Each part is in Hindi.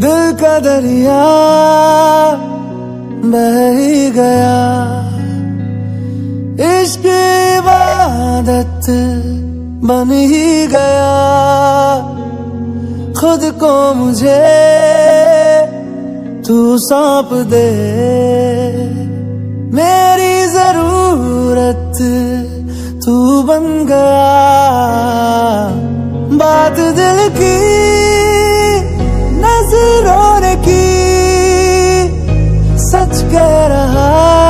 दिल का दरिया बह ही गया, इश्क इबादत बन ही गया। खुद को मुझे तू सौंप दे, मेरी जरूरत तू बन गया। बात दिल की नजरों ने की, सच कह रहा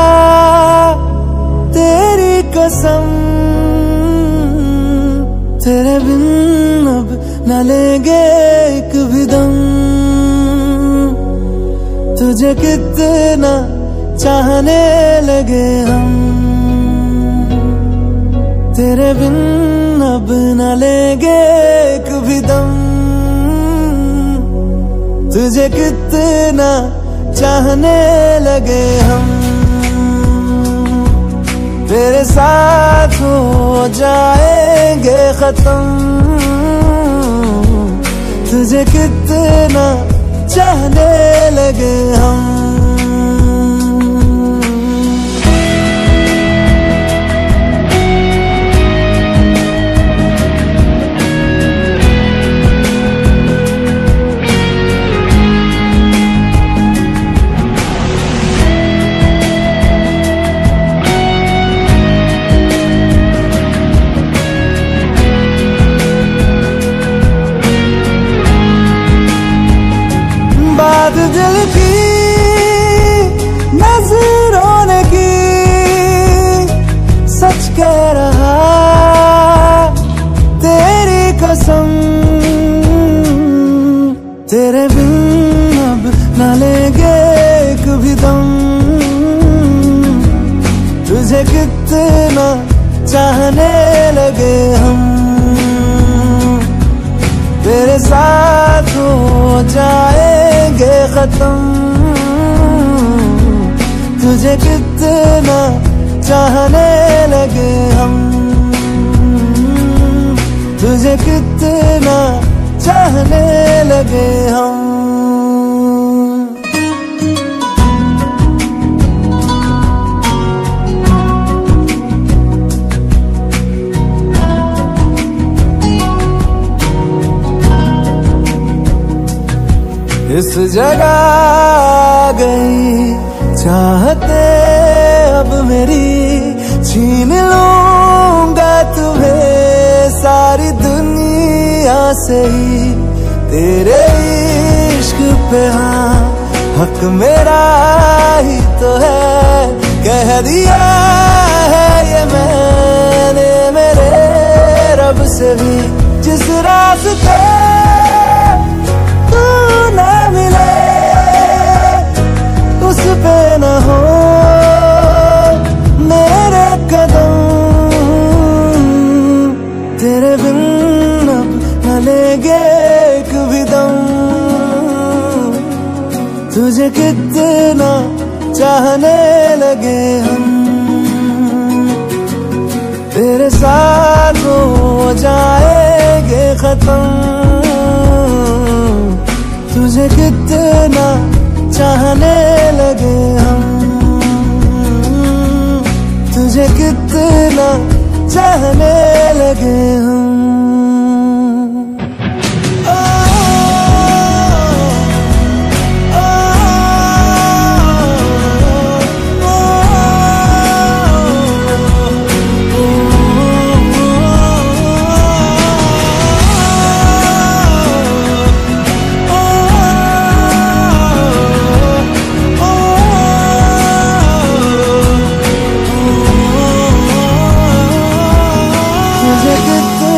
तेरी कसम। तेरे बिन अब न लेंगे एक भी दम, तुझे कितना चाहने लगे हम। तेरे बिन अब न लेंगे एक भी दम, तुझे कितना चाहने लगे हम। तेरे साथ हो जाएंगे खत्म, तुझे कितना चाहने लगे हम। बात दिल की नजरों ने की, सच कह रहा तेरी कसम। तेरे बिन अब न लेंगे एक भी दम, तुझे कितना चाहने लगे हम। तेरे साथ हो जाएंगे खत्म, तुझे कितना चाहने लगे हम। तुझे कितना चाहने लगे हम। इस जगह आ गई चाहते अब मेरी, छीन लूंगा तुम्हें सारी दुनिया से ही। तेरे इश्क पे हाँ हक मेरा ही तो है, कह दिया है ये मैंने मेरे रब से भी। जिस रास्ते ना मिले उस पे न हो मेरे कदम। तेरे बिन अब न लेंगे एक भी दम, तुझे कितना चाहने लगे हम। तेरे साथ हो जाएंगे खत्म, तुझे कितना चाहने लगे हम। तुझे कितना चाहने लगे हम। तुझे कितना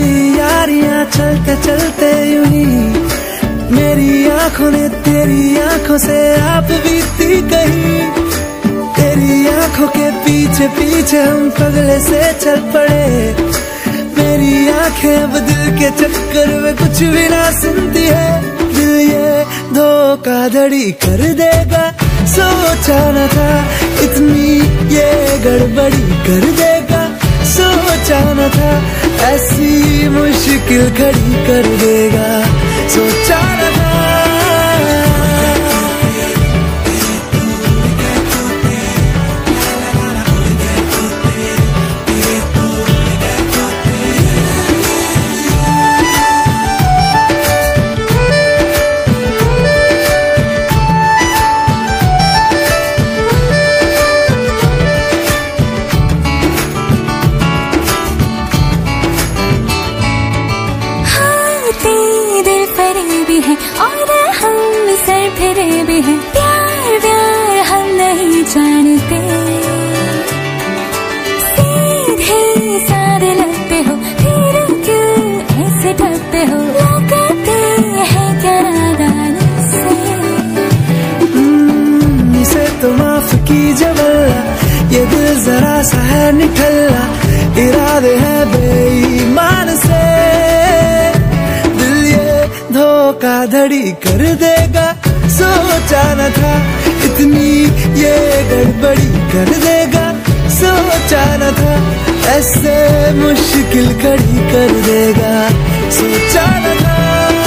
यारियां चलते चलते यूं ही मेरी आंखों ने तेरी आंखों से आप बीती कहीं। तेरी आंखों के पीछे पीछे हम पगले से चल पड़े। मेरी आंखें अब दिल के चक्कर में कुछ भी ना सुनती है। दिल ये धोखाधड़ी कर देगा, सोचा न था इतनी ये गड़बड़ी कर देगा। सोचा न था ऐसी मुश्किल खड़ी कर देगा, सोचा न था। और हम सर फिरे भी हैं, प्यार व्यार हम नहीं जानते। सीधे साधे लगते हो फिर क्यों ऐसे डरते हो, लगाते हैं क्या नादानी से। इसे तो माफ कीजिए वल्ला, ये दिल जरा सा है निठल्ला। इरादे हैं बेईमान से, धोखाधड़ी कर देगा। सोचा न था इतनी ये गड़बड़ी कर देगा। सोचा न था ऐसे मुश्किल खड़ी कर देगा, सोचा न था।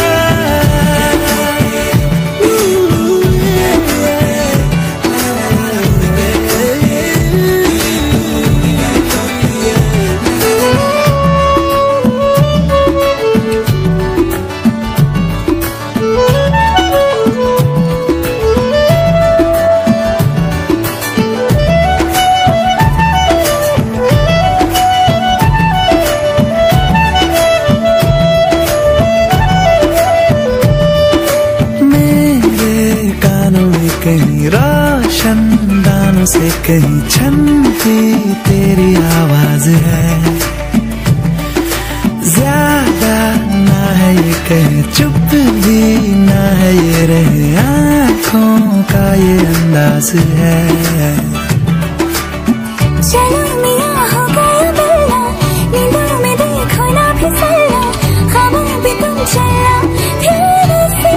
कहीं रोशन दानों से कहीं छनती तेरी आवाज है। ज्यादा ना है ये कहीं चुप भी ना है ये रहे आँखों का ये अंदाज है। चलो मियां हो गया बिल्ला, नींदों में देखो ना फिसलना, ख्वाबों भी तुम चलना फिर से।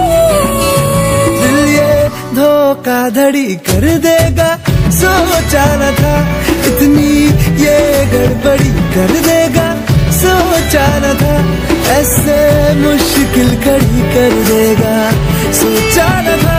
धोखाधड़ी कर देगा, सोचा न था इतनी ये गड़बड़ी कर देगा। सोचा न था ऐसे मुश्किल खड़ी कर देगा, सोचा न था।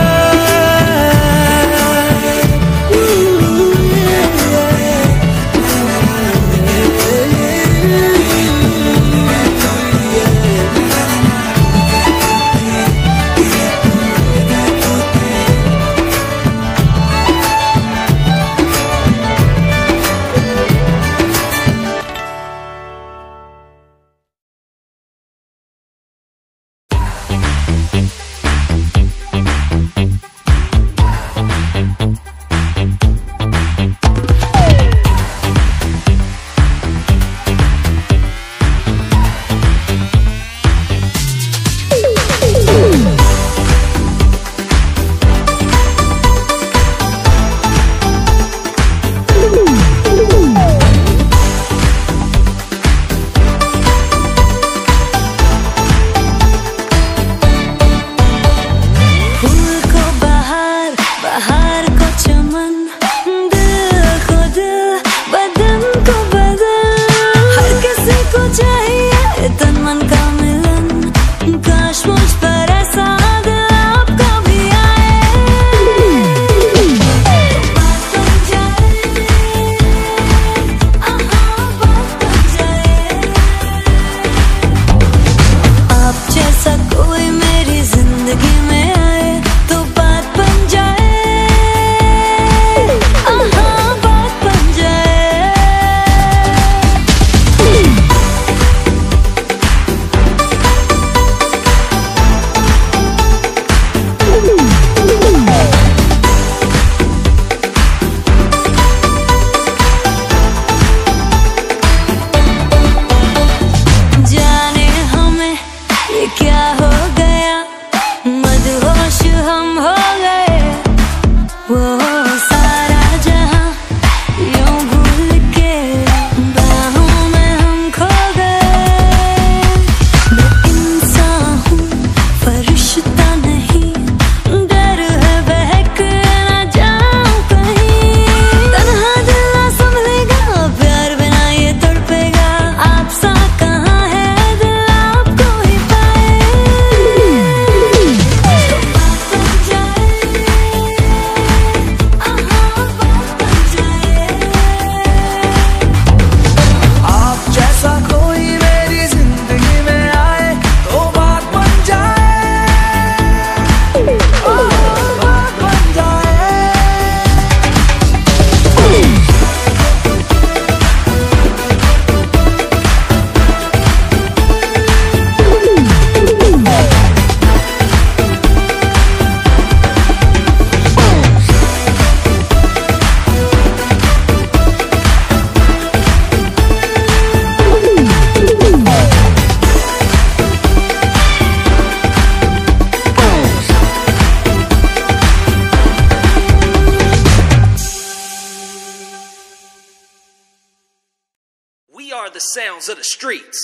sounds of the streets.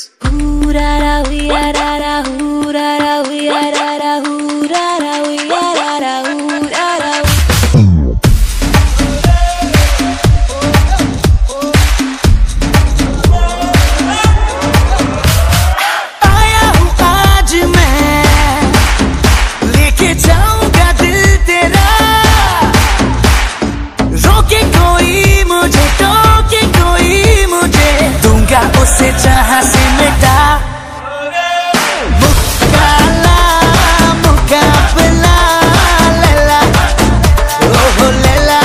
उसे जहाँ से मिटा मुकाला मुकाबला लैला ओहो लैला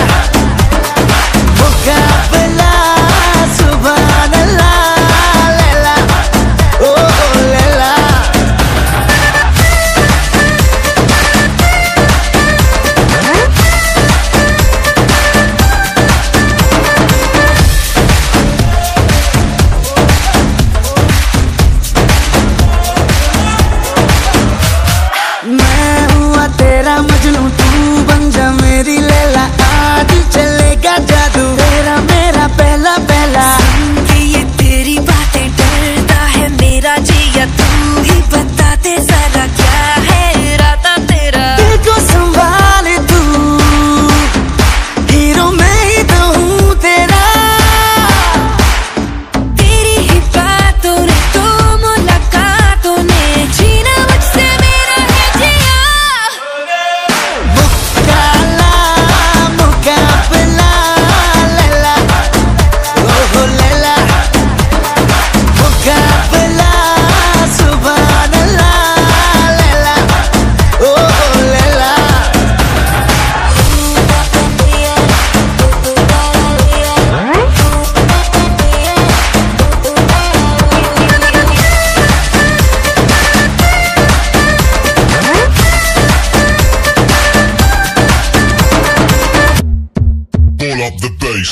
मुकाबला सुभान अल्लाह लैला ओहो लैला तेरा मजनू तू बन जा मेरी लैला आज चलेगा जादू तेरा मेरा पहला पहला कि ये तेरी बातें डरता है मेरा जिया तू ही बता दे जरा क्या है इरादा तेरा दिल को संभाले तू हीरो मैं ही तो हूँ तेरा तेरी ही बातों ने तो मुलाकातों ने जीना मुझसे मेरा है जिया Up the bass.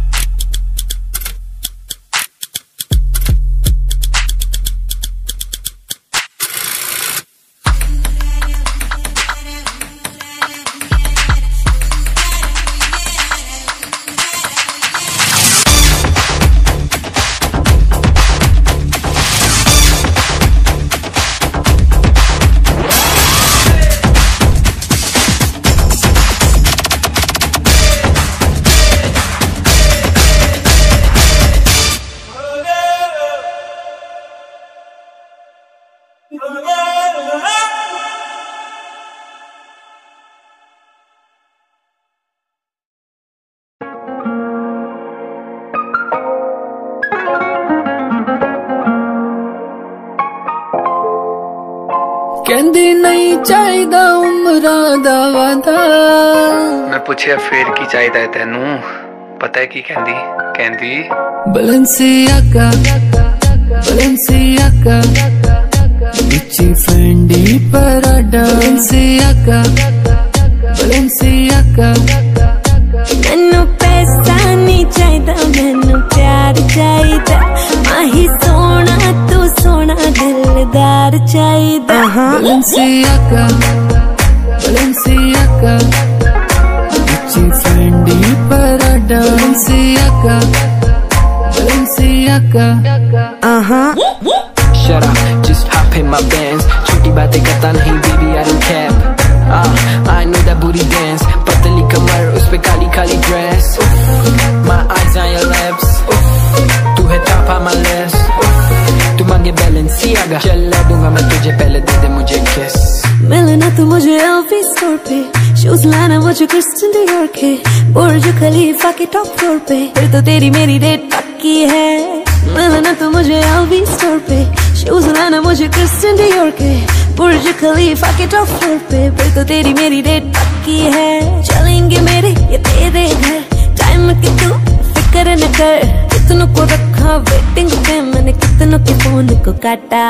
कहंदी नहीं चाहिदा उमरा दा वादा मैं पूछया फिर की चाहिदा तेनू पता है की कहंदी कहंदी Balenciaga Balenciaga Gucci Fendi Prada Balenciaga Balenciaga मैनू पैसा नहीं चाहिदा मैनू प्यार चाहिदा माही सोना तू सोना दिलदार चाहिदा Balenciaga Balenciaga Gucci Fendi Prada Balenciaga Balenciaga Shut up, just hop in my Benz. छोटी बातें करता नहीं baby I don't care. I know that booty dance. पतली कमर उस पे Kali Kali dress. My eyes on your lips. तू है top on my list. तू मांगे Balenciaga. चला दूंगा मैं तुझे पहले दे दे मुझे kiss. मिलना तू मुझे LV स्टोर पे शूज लाना मुझे क्रिस्टियन डियोर के बुर्ज खलीफा के टॉप फ्लोर पे फिर तो तेरी मेरी डेट पक्की है मिलना तू मुझे LV स्टोर पे शूज लाना मुझे क्रिस्टियन डियोर के बुर्ज खलीफा के टॉप फ्लोर पे फिर तो तेरी मेरी डेट पक्की है चलेंगे मेरे ये तेरे घर टाइम की तू फिक्र न कर कितनों को रखा वेटिंग पे मैंने कितनों के फोन को काटा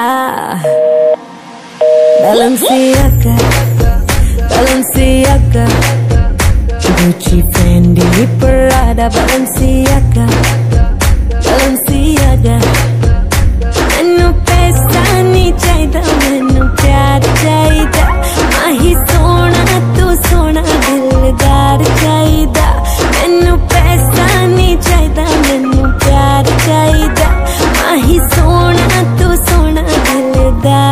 Balenciaga, Balenciaga, Gucci, Fendi, Prada, Balenciaga, Balenciaga. मैनू पैसा नहीं चाहिदा, मैनू प्यार चाहिदा, माही सोना तू सोना दिलदार चाहिदा. मैनू पैसा नहीं चाहिदा, मैनू प्यार चाहिदा, माही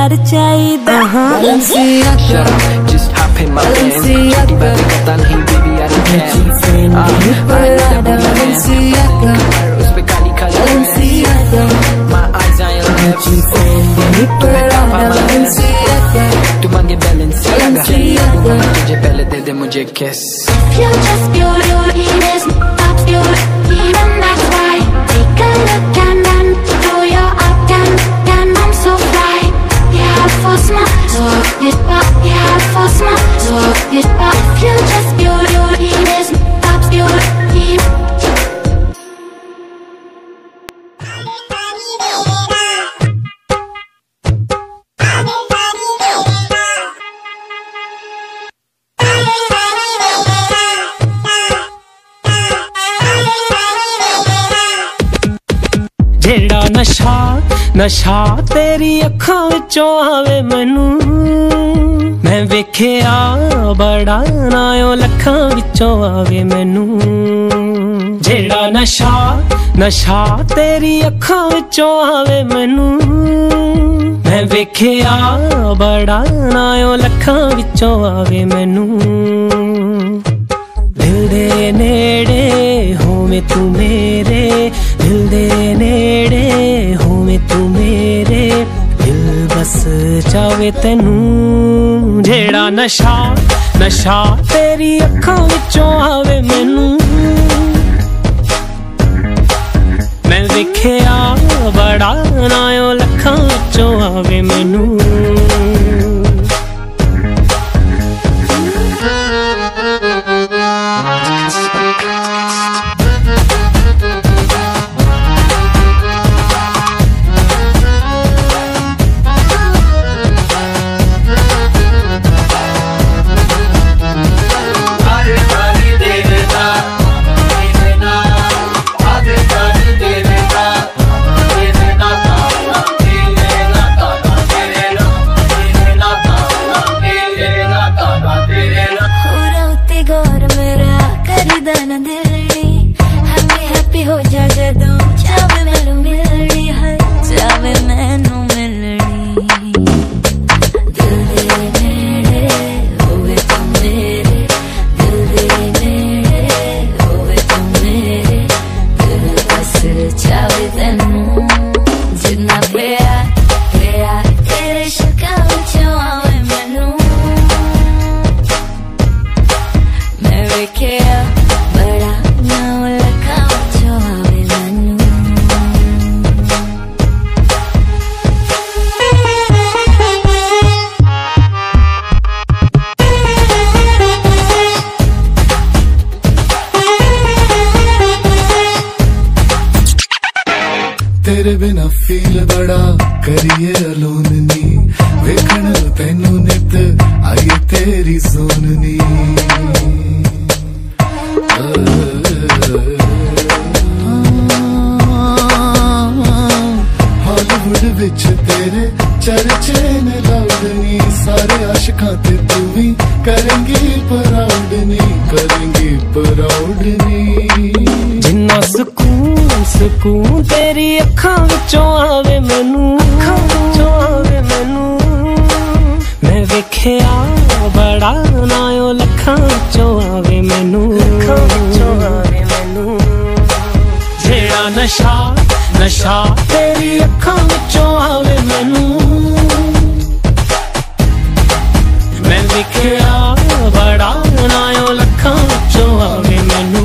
प्यार चाहिदा Shut up, just hop in my Benz. छोटी बातें करता नहीं baby I don't care. I know that booty dance. उस पे Kali Kali dress. My eyes on your lips. तुम्हें काफा my lips. तू मांगे Balenciaga. तुझे पहले दे दे मुझे kiss. You're just beauty, there's no beauty, and that's why. Take a look and then do your up and I'm so fly. Yeah, for smart, so it's pop. Yeah, for smart, so it's pop. You're just beauty, there's no beauty. जेड़ा नशा तेरी अखां विचों आवे मैनू मैं वेखिया बड़ा नायो लखां विचों आवे मैनू जेड़ा नशा तेरी अखां विचों आवे मैनू मैं वेखिया बड़ा नायो लखां विचों आवे मैनू दिल दे नेड़े होवे तू मेरे दिल दे नेड़े होवे तू मेरे दिल बस जावे तेनू जेड़ा नशा तेरी अखां विचों आवे मैनू मैं वेखिया बड़ा नायो लखां विचों आवे मैनू तेरे बिना फील बड़ा करिए अलोन नी वेखण तेनू नित आइए तेरी सोननी हॉलीवुड विच तेरे चर्चे ने लाउडनी सारे आशिकां ते तू भी करेंगी प्राउडनी जिन्ना सुकून तेरी अखां विचों आवे मैनू मैं वेखिया बड़ा नायो लखां विचों आवे मैनू जेड़ा नशा तेरी अखां विचों आवे मैनू मैं वेखिया बड़ा नायो लखां विचों आवे मैनू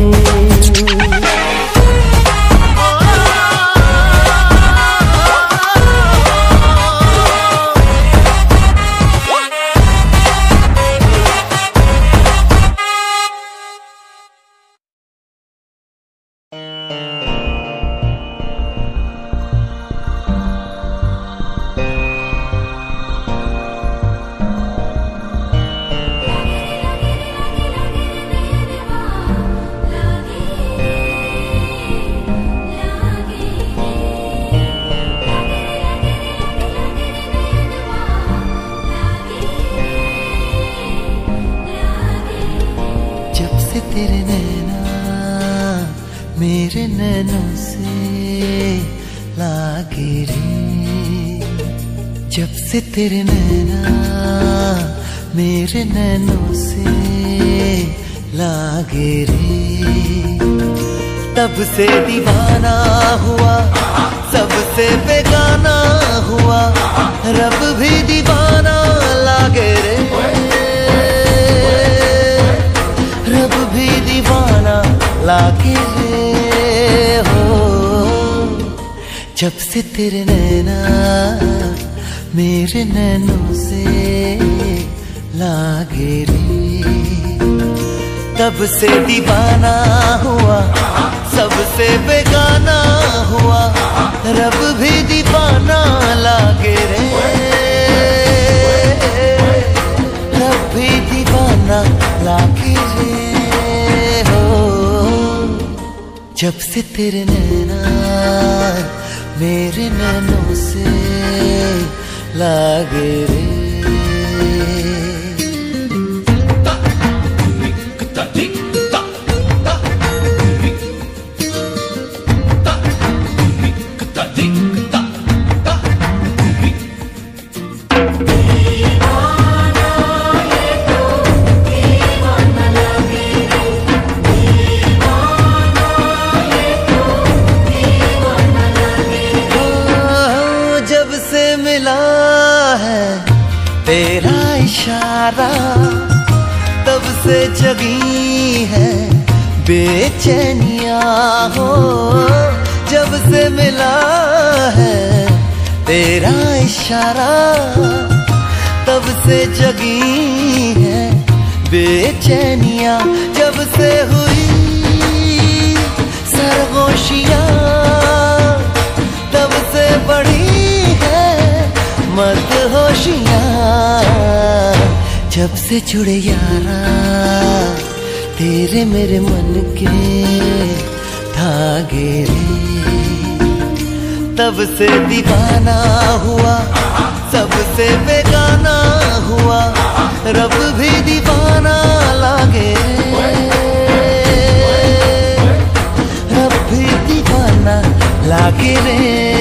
तेरे नैना मेरे नैनों से लागे रे जब से तेरे नैना मेरे नैनों से लागे रे, तब से दीवाना हुआ, सबसे बेगाना हुआ, रब भी दीवाना लागे रे, रब भी दीवाना लागे रे हो। जब से तेरे नैना मेरे नैनों से लागे रे, तब से दीवाना हुआ, सबसे बेगाना हुआ, रब भी दीवाना लागे रे, रब भी दीवाना लागे रे हो। जब से तेरे नैना मेरे नैनों से लागे रे। तेरा इशारा तब से जगी है बेचैनिया हो, जब से मिला है तेरा इशारा तब से जगी है बेचैनिया, जब से हुई सरगोशियाँ तब से बढ़ी है मदहोशियाँ, जब से जुड़े यारा तेरे मेरे मन के धागे रे, तब से दीवाना हुआ, सबसे बेगाना हुआ, रब भी दीवाना लागे रे, रब भी दीवाना लागे रे।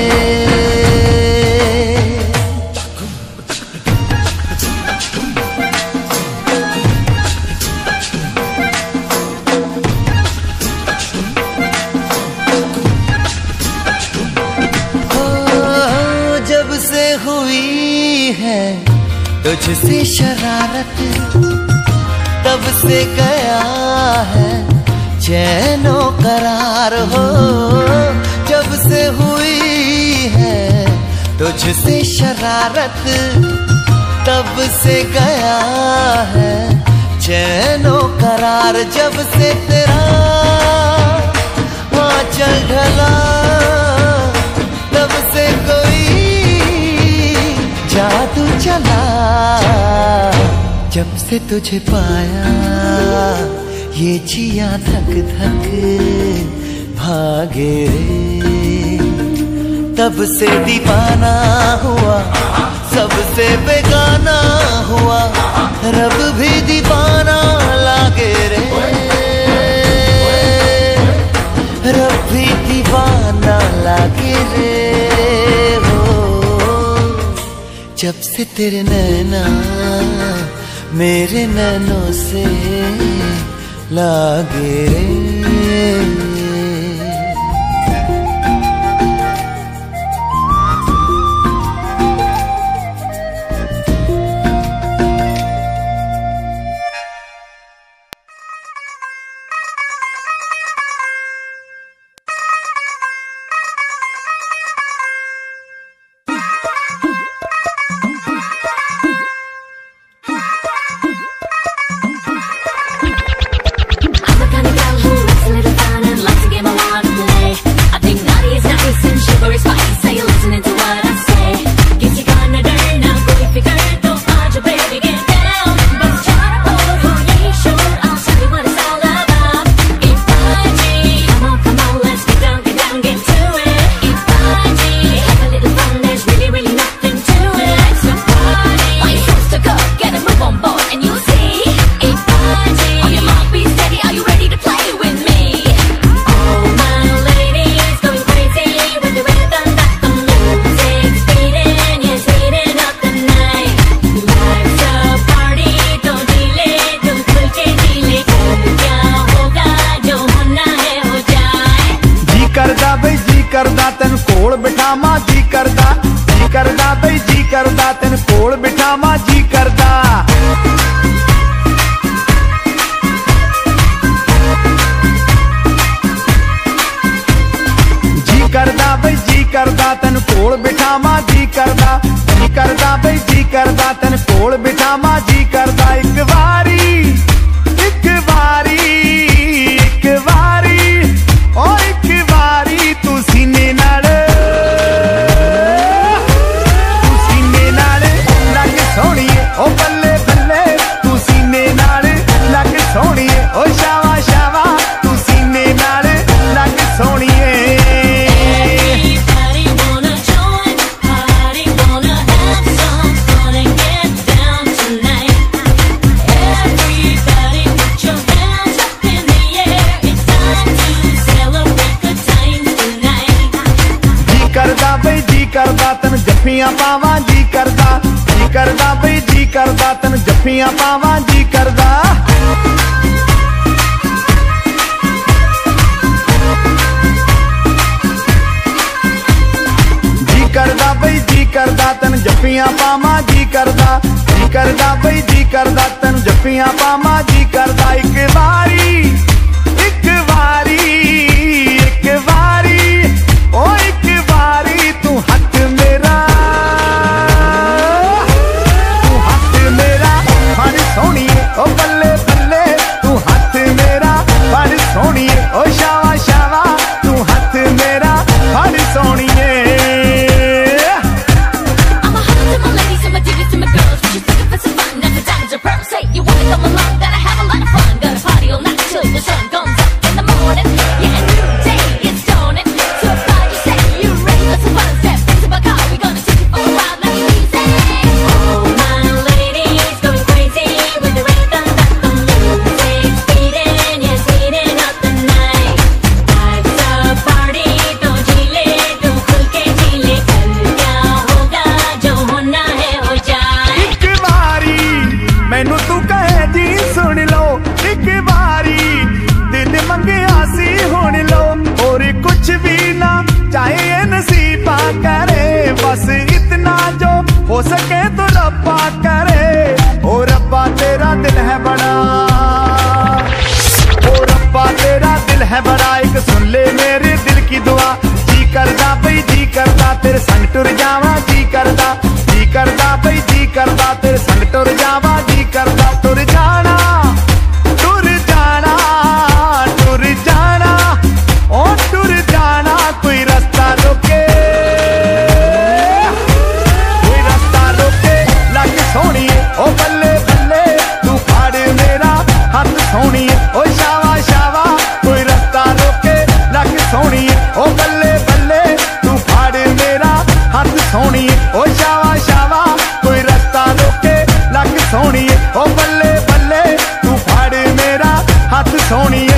तुझसे शरारत तब से गया है चैनो करार हो, जब से हुई है तुझसे शरारत तब से गया है चैनो करार, जब से तेरा आंचल ढला तब से कोई जादू चला, जब से तुझे पाया ये जिया धक धक भागे रे, तब से दीवाना हुआ, सबसे बेगाना हुआ, रब भी दीवाना लागे रे, रब भी दीवाना लागे रे हो। जब से तेरे नैना मेरे नैनों से लागे रे। I'm the kind of girl who likes a little fun and करदा तेन कोल बिठावां जी करदा। जी करदा बई जी करदा तेन कोल बिठावां जी करदा। जी करदा बई जी करदा तेन कोल बिठावां जी करदा। एक वारी एक वारी एक वारी ओ एक वारी तू सीने नाल सोहणीए ओ बल्ले बल्ले तू सीने नाल लग सोहणीए ओ शावा शावा तू सीने नाल लग सोहणीए। जी करदा बई जी करदा तन जफ्फियां पावां जी करदा। जी करदा बई जी करदा तन जफ्फियां पावां जी करदा। जी करदा बई जी करदा तन जफ्फियां पावां जी करदा। जी करदा बई जी करदा तन जफ्फियां पावां जी करदा। एक वारी एक वारी एक वारी ओ एक वारी तू हक मेरा सोहणीए ओ बल्ले बल्ले तू हाथ मेरा बड़ सोहणीए ओ शावा शावा तू हाथ मेरा बड़ सोहणीए। मैनू तू कहे जी सुन लो एक बारी दिल मंगया सी हुण लो और कुछ भी ना चाहे नसीबा करे बस इतना जो हो सके तो रब्बा करे। ओ रब्बा तेरा दिल है बड़ा ओ रब्बा तेरा दिल है बड़ा एक सुन ले मेरे दिल की दुआ। जी करदा बई जी करदा तेरे संग टुर जावां जी करदा। जी करदा बई जी करदा तेरे संग टुर जावां जी करदा। टुर जाना टुर जाना टुर जाना ओ टुर जाना कोई रास्ता रोके कोई रास्ता रोके लग सोहणीए ओ बल्ले बल्ले तू फाड़ मेरा हाथ सोहणीए ओ शावा शावा कोई रास्ता रोके लग सोहणीए ओ बल्ले बल्ले तू फाड़ मेरा हाथ सोहणीए ओ शावा शावा कोई रास्ता रोके लग सोहणीए ओ बल्ले बल्ले तू फाड़ मेरा हाथ सोहणीए।